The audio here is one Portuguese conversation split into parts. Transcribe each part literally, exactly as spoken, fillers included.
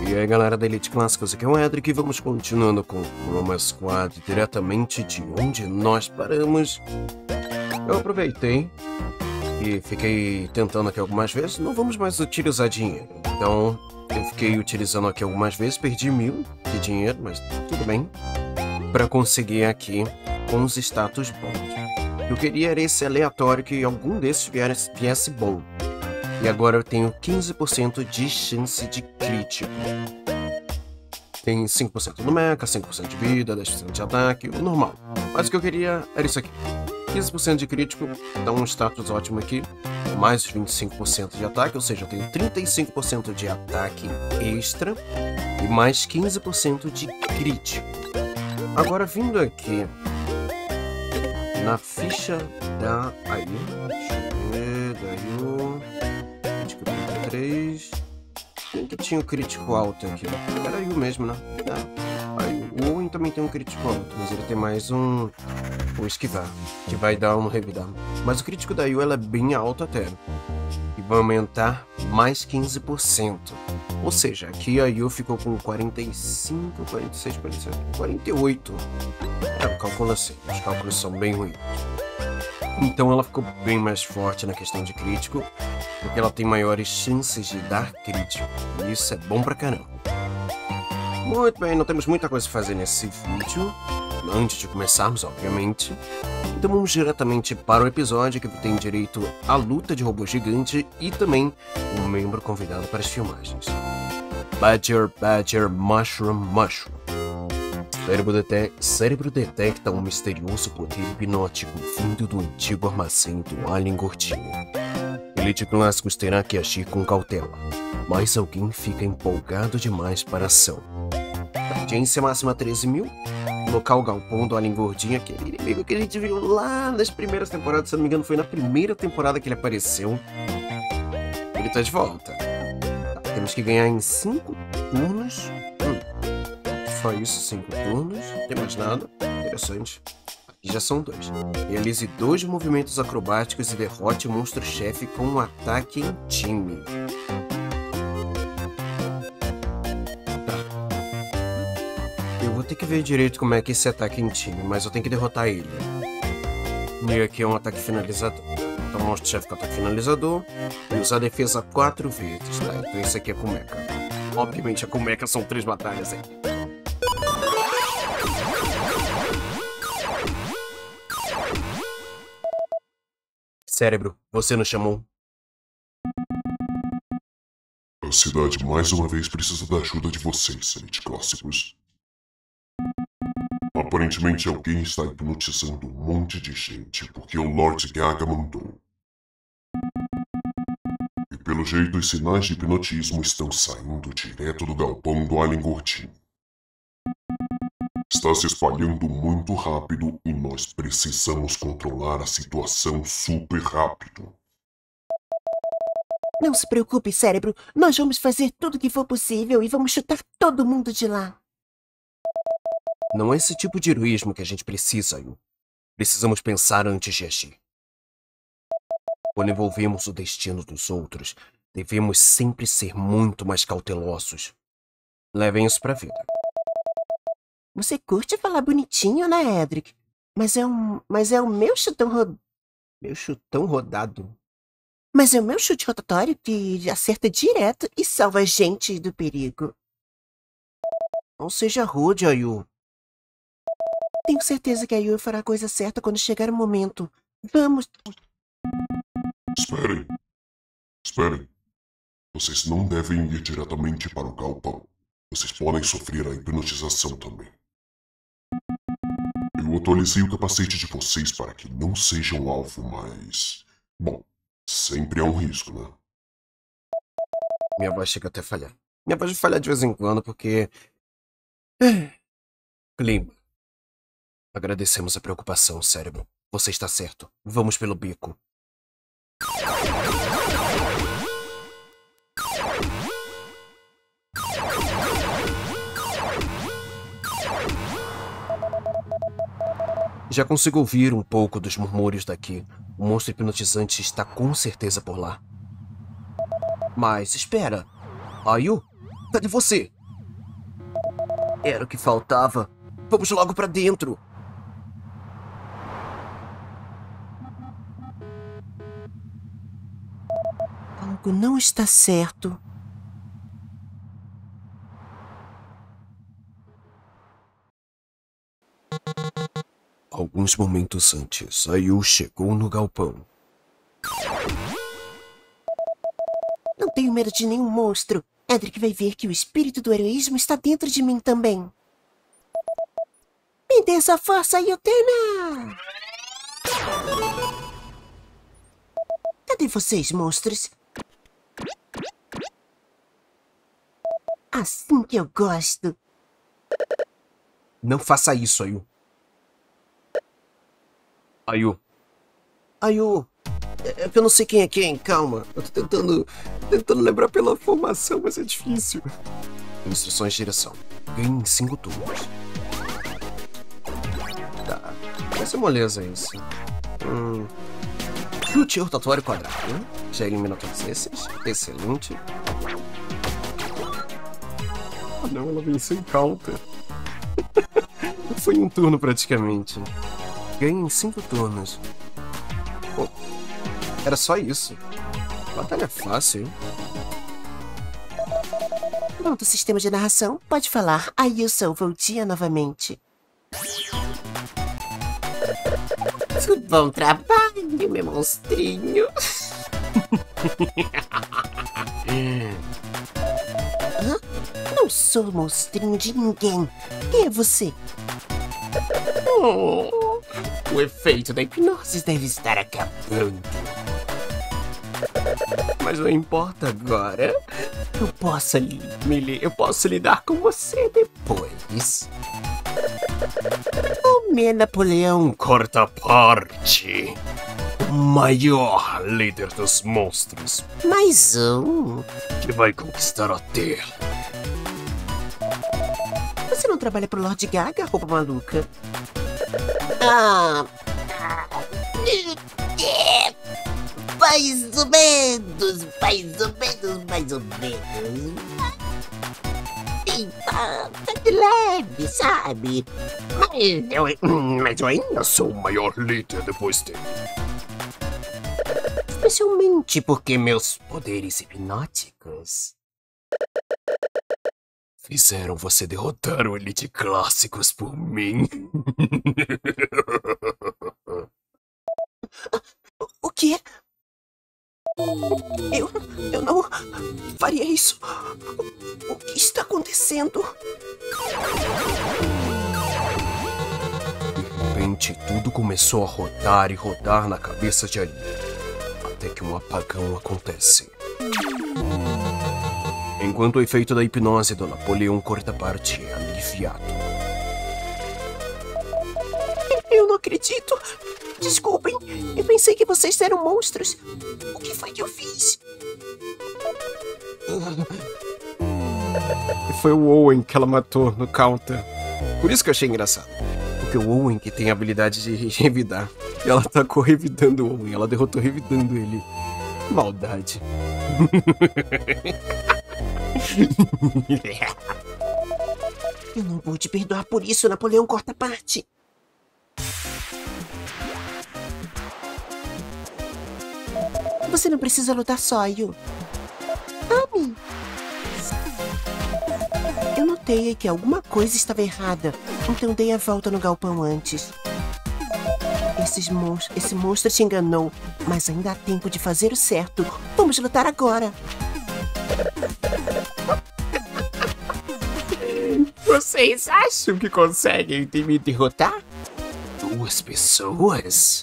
E aí galera da Elite Clássicos, aqui é o Edric e vamos continuando com o Chroma Squad diretamente de onde nós paramos. Eu aproveitei e fiquei tentando aqui algumas vezes, não vamos mais utilizar dinheiro. Então eu fiquei utilizando aqui algumas vezes, perdi mil de dinheiro, mas tudo bem. Para conseguir aqui com os status bons. Eu queria era esse aleatório que algum desses viesse, viesse bom. E agora eu tenho quinze por cento de chance de crítico. Tem cinco por cento no mecha, cinco por cento de vida, dez por cento de ataque, o normal. Mas o que eu queria era isso aqui. quinze por cento de crítico, dá um status ótimo aqui. Mais vinte e cinco por cento de ataque, ou seja, eu tenho trinta e cinco por cento de ataque extra. E mais quinze por cento de crítico. Agora vindo aqui na ficha da Ayu, deixa eu ver, da Ayu, crítico trinta e três, quem que tinha o crítico alto aqui? Era Ayu mesmo, né? É. Ayu. O Owen também tem um crítico alto, mas ele tem mais um, o esquivar, que vai dar um revidar. Mas o crítico da Ayu ela é bem alto até, e vai aumentar mais quinze por cento. Ou seja, aqui a Ayu ficou com quarenta e cinco, quarenta e seis, quarenta e sete, quarenta e oito. É, eu calculo assim, os cálculos são bem ruins. Então ela ficou bem mais forte na questão de crítico, porque ela tem maiores chances de dar crítico. E isso é bom pra caramba. Muito bem, não temos muita coisa a fazer nesse vídeo, antes de começarmos, obviamente. Então vamos diretamente para o episódio que tem direito à luta de robô gigante e também um membro convidado para as filmagens. Badger, Badger, Mushroom, Mushroom. Cérebro, dete Cérebro detecta um misterioso poder hipnótico vindo do antigo armazém do Alien Gordinho. Elite Clássicos terá que agir com cautela, mas alguém fica empolgado demais para a ação. Audiência máxima treze mil. Local galpão do Alien Gordinho, aquele inimigo que a gente viu lá nas primeiras temporadas, se não me engano foi na primeira temporada que ele apareceu. Ele tá de volta. Tá, temos que ganhar em cinco turnos. Só isso, cinco turnos, não tem mais nada, interessante. Aqui já são dois. Realize dois movimentos acrobáticos e derrote o monstro-chefe com um ataque em time. Tá. Eu vou ter que ver direito como é que é esse ataque em time, mas eu tenho que derrotar ele. E aqui é um ataque finalizador. Então o monstro-chefe com ataque finalizador e usar a defesa quatro vezes, tá? Então esse aqui é com mecha. Obviamente a com mecha são três batalhas aí. Cérebro, você nos chamou? A cidade mais uma vez precisa da ajuda de vocês, Elite Clássicos. Aparentemente alguém está hipnotizando um monte de gente porque o Lord Gaga mandou. E pelo jeito os sinais de hipnotismo estão saindo direto do galpão do Alien Gordinho. Está se espalhando muito rápido e nós precisamos controlar a situação super rápido. Não se preocupe, Cérebro. Nós vamos fazer tudo o que for possível e vamos chutar todo mundo de lá. Não é esse tipo de heroísmo que a gente precisa, Ayu. Precisamos pensar antes de agir. Quando envolvemos o destino dos outros, devemos sempre ser muito mais cautelosos. Levem isso pra vida. Você curte falar bonitinho, né, Edric? Mas é um... Mas é o meu chutão ro... Meu chutão rodado. Mas é o meu chute rotatório que acerta direto e salva a gente do perigo. Não seja rude, Ayu. Tenho certeza que a Ayu fará a coisa certa quando chegar o momento. Vamos... Esperem. Esperem. Vocês não devem ir diretamente para o galpão. Vocês podem sofrer a hipnotização também. Eu atualizei o capacete de vocês para que não sejam alvo, mas... Bom, sempre há um risco, né? Minha voz chega até a falhar. Minha voz vai falhar de vez em quando porque... Clima. Agradecemos a preocupação, Cérebro. Você está certo. Vamos pelo bico. Já consigo ouvir um pouco dos murmúrios daqui. O monstro hipnotizante está com certeza por lá. Mas espera. Ayu, cadê você? Era o que faltava. Vamos logo pra dentro. Algo não está certo. Alguns momentos antes, Ayu chegou no galpão. Não tenho medo de nenhum monstro. Edric vai ver que o espírito do heroísmo está dentro de mim também. Me dê essa força, Yutena! Cadê vocês, monstros? Assim que eu gosto. Não faça isso, Ayu. Ayu. Ayu. É, é que eu não sei quem é quem, calma. Eu tô tentando, tentando lembrar pela formação, mas é difícil. Instruções de direção. Ganhe em cinco turnos. Tá. Vai ser moleza isso. Hum. Chute rotatório quadrado. Já elimina todos esses. Excelente. Ah não, ela venceu em counter. Foi em um turno praticamente. Ganhe em cinco turnos. Pô, era só isso. Batalha fácil, hein? Pronto, sistema de narração. Pode falar. Aí eu sou Voltia novamente. Bom trabalho, meu monstrinho. Hã? Não sou monstrinho de ninguém. Quem é você? Oh, o efeito da hipnose deve estar acabando. Mas não importa agora. Eu posso, li me eu posso lidar com você depois. O meu Napoleão Corta-Parte. O maior líder dos monstros. Mais um. Que vai conquistar a Terra. Você não trabalha pro Lord Gaga, roupa maluca? Ah... Mais ou menos, mais ou menos, mais ou menos. Eita, tá de leve, sabe? Mas eu, mas eu ainda sou o maior líder depois dele. Especialmente porque meus poderes hipnóticos fizeram você derrotar o Elite Clássicos por mim. O quê? Eu, eu não faria isso. O que está acontecendo? De repente, tudo começou a rodar e rodar na cabeça de Ayu, até que um apagão acontece. Enquanto o efeito da hipnose do Napoleão Corta-Parte é aliviado. Eu não acredito. Desculpem, eu pensei que vocês eram monstros. O que foi que eu fiz? Foi o Owen que ela matou no counter. Por isso que eu achei engraçado. Porque o Owen que tem a habilidade de revidar. E ela atacou revidando o Owen. Ela derrotou revidando ele. Maldade. Eu não vou te perdoar por isso, Napoleão Corta-Parte. Você não precisa lutar só, Ayu. Ami! Eu notei que alguma coisa estava errada, então dei a volta no galpão antes. Esses monstros, esse monstro te enganou, mas ainda há tempo de fazer o certo. Vamos lutar agora. Vocês acham que conseguem me derrotar? Duas pessoas?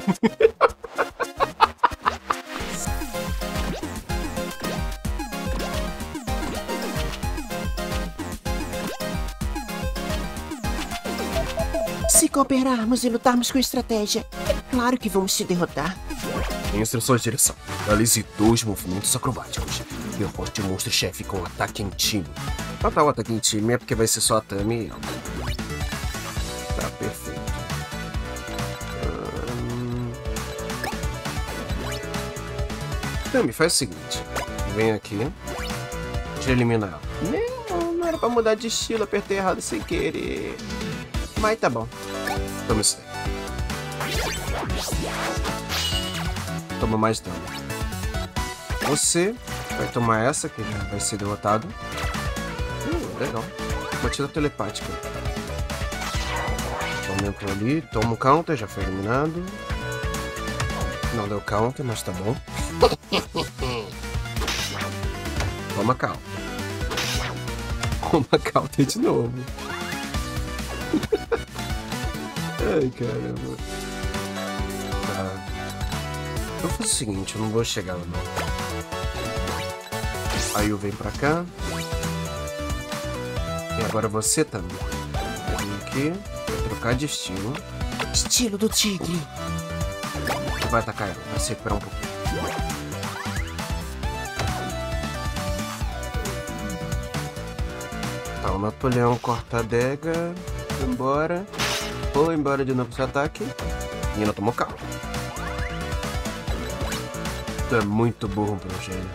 Se cooperarmos e lutarmos com estratégia, é claro que vamos te derrotar. Instruções de direção. Realize dois movimentos acrobáticos. Derrote o monstro-chefe com ataque em time. Matar o ataque em time é porque vai ser só a Tami e ela. Tá, perfeito. Hum... Tami, faz o seguinte. Vem aqui. Já elimina ela. Não, Não era pra mudar de estilo, apertei errado sem querer. Mas tá bom. Toma isso aí. Toma mais dano. Você vai tomar essa, que já vai ser derrotado. Uh, legal. Batida telepática. Aumento ali, toma o counter, já foi eliminado. Não deu counter, mas tá bom. Toma counter. Toma counter de novo. Ai, caramba. Tá. Eu faço o seguinte, eu não vou chegar lá não. Aí eu venho pra cá. E agora você também. Vem aqui. Vai trocar de estilo. Estilo do tigre. Vai atacar ela, vai se recuperar um pouquinho. Tá, o Napoleão corta a adega. Embora. Ou embora de novo esse ataque. E ela tomou calma. Tu é muito burro pro gênio.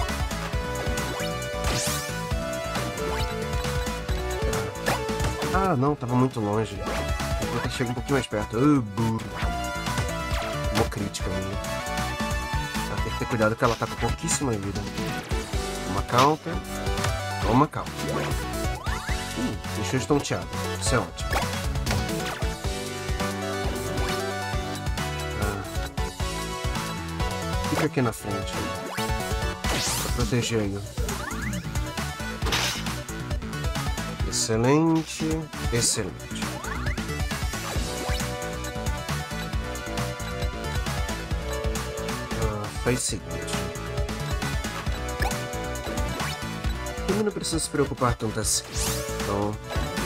Ah, não, tava muito longe. Vou ter que chegar um pouquinho mais perto. Uh, burro. Uma crítica minha. Tá, tem que ter cuidado que ela tá com pouquíssima vida. Toma counter. Toma counter. Hum, deixou estonteado. Isso é ótimo. Ah. Fica aqui na frente. Pra proteger aí. Excelente. Excelente. Faz o seguinte. Eu não preciso se preocupar tanto assim. Então.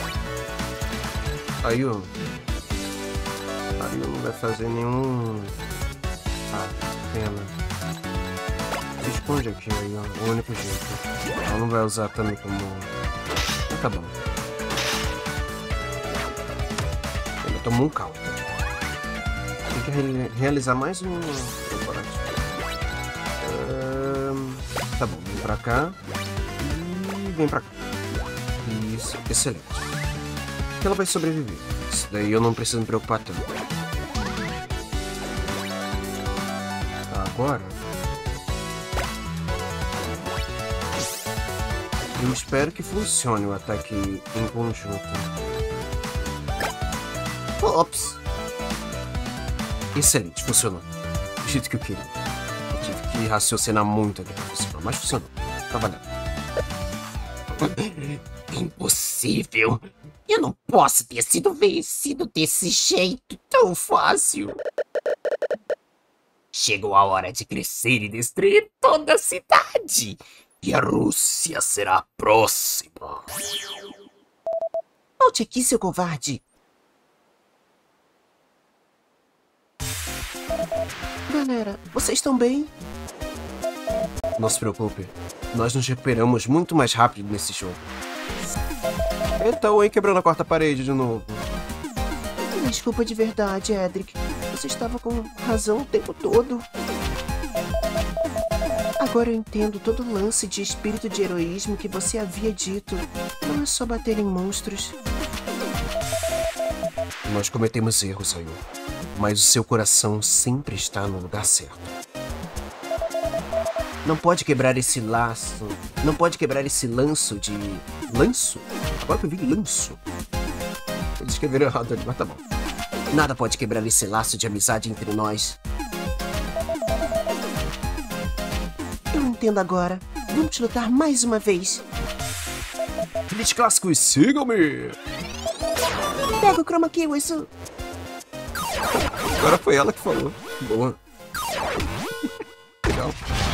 Aí o. Aí não vai fazer nenhum. Ah, pena. Se esconde aqui aí, ó. O único jeito. Ela não vai usar também como. Ah, tá bom. Ele tomou um counter. Tem que re realizar mais um. Tá bom, vem pra cá. E vem pra cá. Isso, excelente. Ela vai sobreviver. Isso daí eu não preciso me preocupar tanto. Agora. Eu espero que funcione o ataque em conjunto. Ops! Excelente, funcionou. Do jeito que eu queria. Tive que raciocinar muito aqui pra funcionar, mas funcionou. Tá valendo. Impossível! Eu não posso ter sido vencido desse jeito tão fácil. Chegou a hora de crescer e destruir toda a cidade. E a Rússia será a próxima. Volte aqui, seu covarde. Galera, vocês estão bem? Não se preocupe, nós nos recuperamos muito mais rápido nesse jogo. Então, hein, quebrando a quarta parede de novo. Desculpa de verdade, Edric. Você estava com razão o tempo todo. Agora eu entendo todo o lance de espírito de heroísmo que você havia dito. Não é só bater em monstros. Nós cometemos erros, Senhor. Mas o seu coração sempre está no lugar certo. Não pode quebrar esse laço. Não pode quebrar esse lanço de... Lanço? Agora que eu vi lanço. Eles escreveram errado ali, mas tá bom. Nada pode quebrar esse laço de amizade entre nós. Eu entendo agora. Vamos lutar mais uma vez. Elite Clássicos, sigam-me! Pega o Chroma Kill, isso... Agora foi ela que falou. Boa. Legal.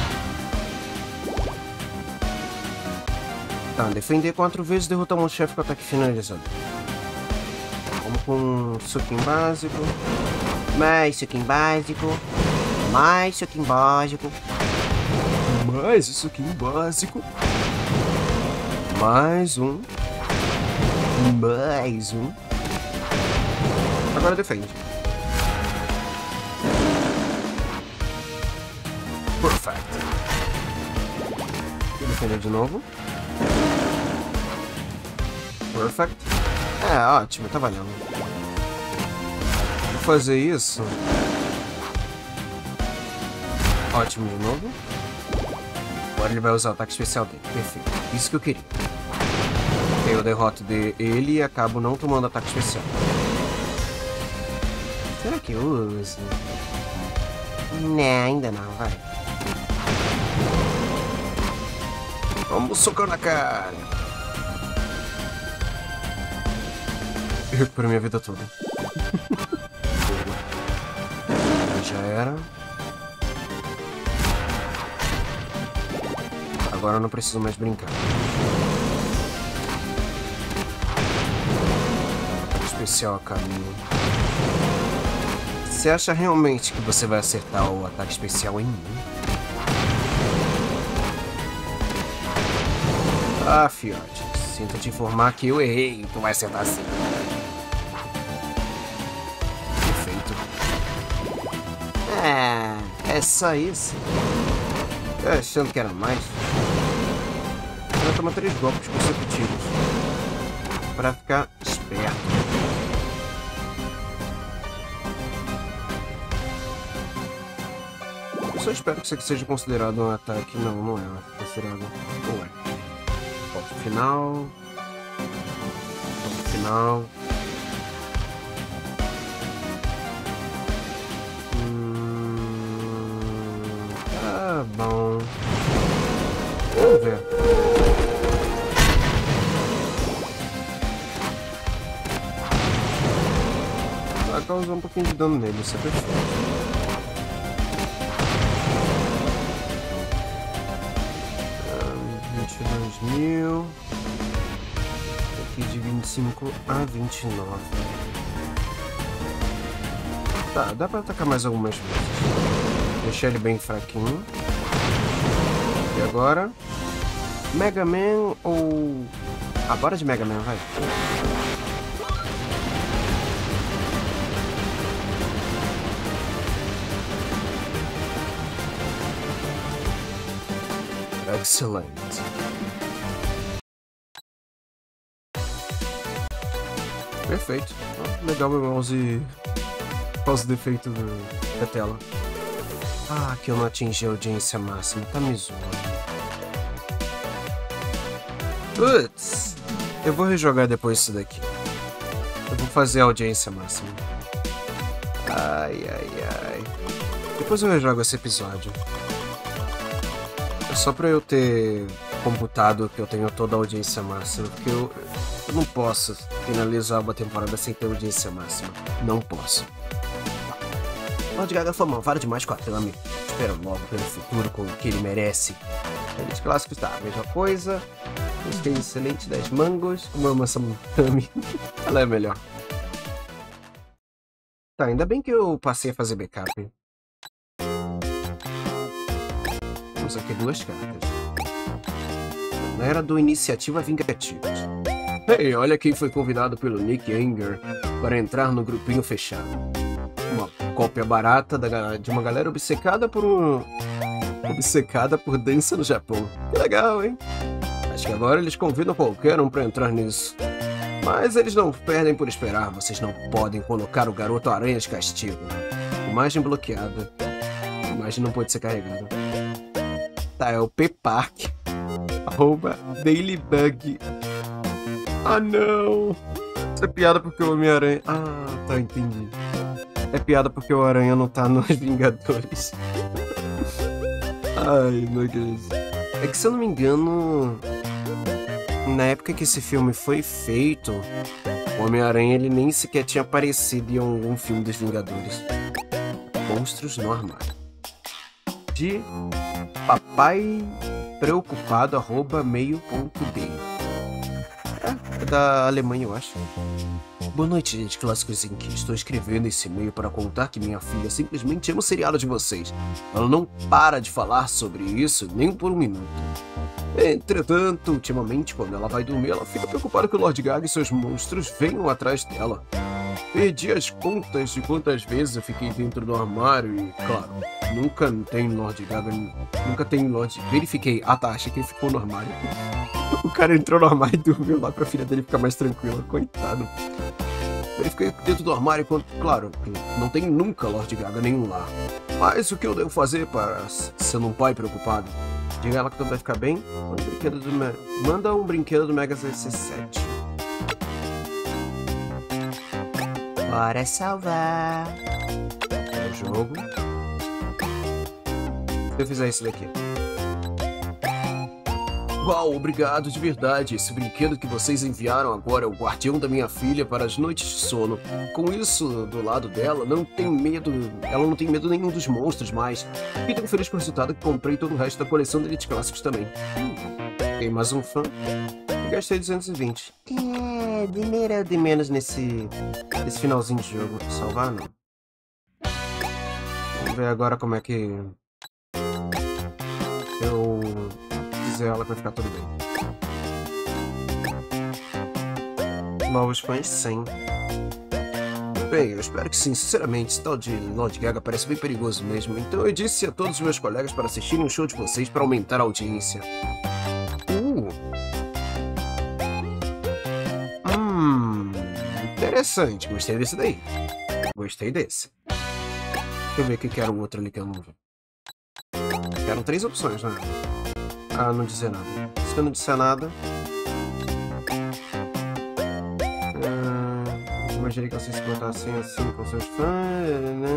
Tá, defender quatro vezes, derrotar um chefe com ataque finalizado. Vamos com um suquinho básico. Mais suquinho básico. Mais suquinho básico. Mais um suquinho básico. Mais um. Mais um. Agora defende. Perfeito. Vou defender de novo. Perfect. É, ótimo, tá valendo. Vou fazer isso. Ótimo de novo. Agora ele vai usar o ataque especial dele. Perfeito. Isso que eu queria. Eu derroto de ele e acabo não tomando ataque especial. Será que eu uso? Não, ainda não, vai. Vamos socar na cara. Eu recupero minha vida toda. Já era. Agora eu não preciso mais brincar. Especial a caminho. Você acha realmente que você vai acertar o ataque especial em mim? Ah, fiote. Sinto te informar que eu errei e tu vai acertar assim. Perfeito. Ah, é só isso? Eu achando que era mais. Eu vou tomar três golpes consecutivos. Pra ficar esperto. Eu só espero que isso aqui seja considerado um ataque. Não, não é considerado. Não é. Golpe final. Golpe final. Hum, tá bom. Vamos ver. Vai causar um pouquinho de dano nele, isso é perfeito. vinte e dois mil. Aqui de vinte e cinco a vinte e nove. Tá, dá pra atacar mais algumas vezes. Deixar ele bem fraquinho. E agora? Mega Man ou... Ah, bora de Mega Man, vai. Excelente. Perfeito. Oh, legal o mouse causa defeito da tela. Ah, que eu não atingi a audiência máxima. Tá me zoando. Putz. Eu vou rejogar depois isso daqui. Eu vou fazer a audiência máxima. Ai, ai, ai. Depois eu rejogo esse episódio. Só pra eu ter computado que eu tenho toda a audiência máxima, porque eu, eu não posso finalizar uma temporada sem ter audiência máxima. Não posso. Lord Gaga foi malvado demais com a Tami. Espero logo pelo futuro com o que ele merece. Eles clássicos, tá, a mesma coisa. Gostei excelente das mangos. Como eu amo essa Tami. Ela é melhor. Tá, ainda bem que eu passei a fazer backup. Temos aqui duas cartas. Na era do Iniciativa Vingativas. Ei, olha quem foi convidado pelo Nick Anger para entrar no grupinho fechado. Uma cópia barata da, de uma galera obcecada por um... obcecada por dança no Japão. Que legal, hein? Acho que agora eles convidam qualquer um para entrar nisso. Mas eles não perdem por esperar. Vocês não podem colocar o Garoto Aranha de castigo. Imagem bloqueada. Imagem não pode ser carregada. Tá, é o P-Park. Arroba Dailybug. Ah, não. Isso é piada porque o Homem-Aranha... Ah, tá, entendi. É piada porque o Aranha não tá nos Vingadores. Ai, meu Deus. É que, se eu não me engano, na época que esse filme foi feito, o Homem-Aranha ele nem sequer tinha aparecido em algum filme dos Vingadores. Monstros no armário. De papai preocupado arroba meio ponto gay. É, é da Alemanha, eu acho. Boa noite, gente clássicos em que estou escrevendo esse e-mail para contar que minha filha simplesmente ama o seriado de vocês. Ela não para de falar sobre isso nem por um minuto. Entretanto, ultimamente, quando ela vai dormir, ela fica preocupada que o Lord Gaga e seus monstros venham atrás dela. Perdi as contas de quantas vezes eu fiquei dentro do armário e, claro, nunca tem Lord Gaga, nunca tem Lord... Verifiquei. Ah tá, achei que ele ficou no armário. O cara entrou no armário e dormiu lá pra filha dele ficar mais tranquila. Coitado. Ele fica dentro do armário enquanto, claro, não tem nunca Lorde Gaga nenhum lá. Mas o que eu devo fazer para ser um pai preocupado? Diga ela que tudo vai ficar bem. Um brinquedo do Me... Manda um brinquedo do Mega C C sete. Bora salvar. É o jogo. Se eu fizer isso daqui. Uau, obrigado de verdade. Esse brinquedo que vocês enviaram agora é o guardião da minha filha para as noites de sono. Com isso do lado dela, não tem medo. Ela não tem medo nenhum dos monstros mais. E tô feliz com o resultado que comprei todo o resto da coleção de Elite Clássicos também. Tem mais um fã. E gastei duzentos e vinte. É, dinheiro é de menos nesse, nesse finalzinho de jogo. Salvar não. Vamos ver agora como é que eu fizer ela pra ficar tudo bem. Novos fãs cem. Bem, eu espero que sim. Sinceramente, esse tal de Lorde Gaga parece bem perigoso mesmo. Então eu disse a todos os meus colegas para assistirem o show de vocês para aumentar a audiência. Uh. Hum. Interessante. Gostei desse daí. Gostei desse. Deixa eu ver o que era o outro ali que eu não vi. Eram três opções, né? Ah, não dizer nada. Se eu não disser nada... Ah, imaginei que vocês se portassem assim com seus fãs...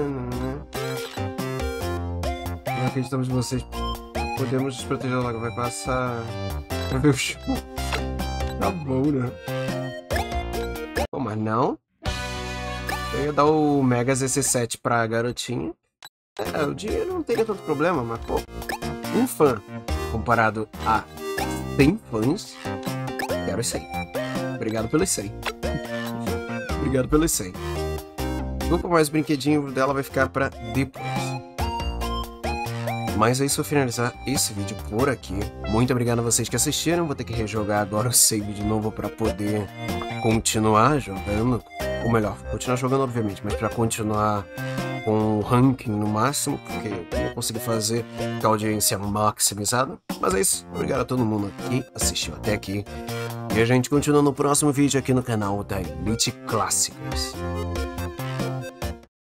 Não acreditamos em vocês. Podemos nos proteger logo. Vai passar... Pra ver o show. Tá bom, né? Pô, mas não. Eu ia dar o Mega Z C sete pra garotinha. É, o dinheiro não teria tanto problema, mas pô... Um fã comparado a cem fãs, quero cem. Obrigado pelos cem. Obrigado pelos cem. Desculpa, mas o brinquedinho dela vai ficar pra depois. Mas é isso, eu vou finalizar esse vídeo por aqui. Muito obrigado a vocês que assistiram. Vou ter que rejogar agora o save de novo pra poder continuar jogando. Ou melhor, continuar jogando obviamente, mas pra continuar com o ranking no máximo, porque eu não consegui fazer com a audiência maximizada. Mas é isso, obrigado a todo mundo que assistiu até aqui. E a gente continua no próximo vídeo aqui no canal da Elite Clássicos.